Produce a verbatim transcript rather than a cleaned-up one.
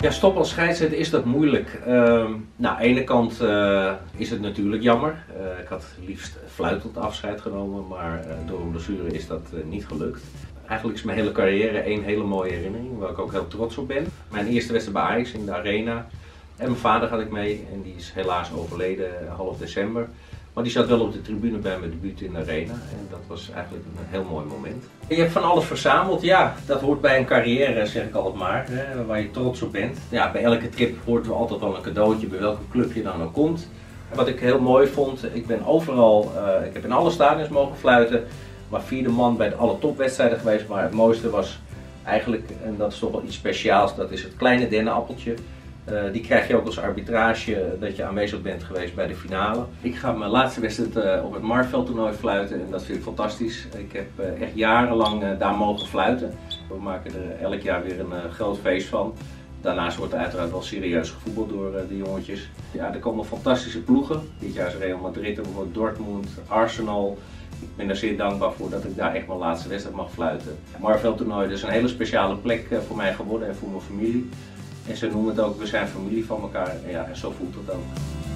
Ja, stop als scheidsrechter is dat moeilijk. Uh, nou, aan de ene kant uh, is het natuurlijk jammer. Uh, ik had liefst fluitend afscheid genomen, maar uh, door een blessure is dat uh, niet gelukt. Eigenlijk is mijn hele carrière één hele mooie herinnering, waar ik ook heel trots op ben. Mijn eerste wedstrijd bij Ajax in de Arena. En mijn vader had ik mee en die is helaas overleden half december. Maar die zat wel op de tribune bij mijn debuut in de Arena en dat was eigenlijk een heel mooi moment. Je hebt van alles verzameld, ja, dat hoort bij een carrière, zeg ik altijd maar, hè, waar je trots op bent. Ja, bij elke trip hoort er altijd wel een cadeautje, bij welke club je dan ook komt. Wat ik heel mooi vond, ik ben overal, uh, ik heb in alle stadions mogen fluiten, maar vierde man bij alle topwedstrijden geweest, maar het mooiste was eigenlijk, en dat is toch wel iets speciaals, dat is het kleine dennenappeltje. Uh, die krijg je ook als arbitrage dat je aanwezig bent geweest bij de finale. Ik ga mijn laatste wedstrijd uh, op het Marveld toernooi fluiten en dat vind ik fantastisch. Ik heb uh, echt jarenlang uh, daar mogen fluiten. We maken er elk jaar weer een uh, groot feest van. Daarnaast wordt er uiteraard wel serieus gevoetbald door uh, de jongetjes. Ja, er komen fantastische ploegen. Dit jaar is Real Madrid, bijvoorbeeld Dortmund, Arsenal. Ik ben er zeer dankbaar voor dat ik daar echt mijn laatste wedstrijd mag fluiten. Het Marveld toernooi is een hele speciale plek uh, voor mij geworden en voor mijn familie. En ze noemen het ook, we zijn familie van elkaar. En ja, en zo voelt het ook.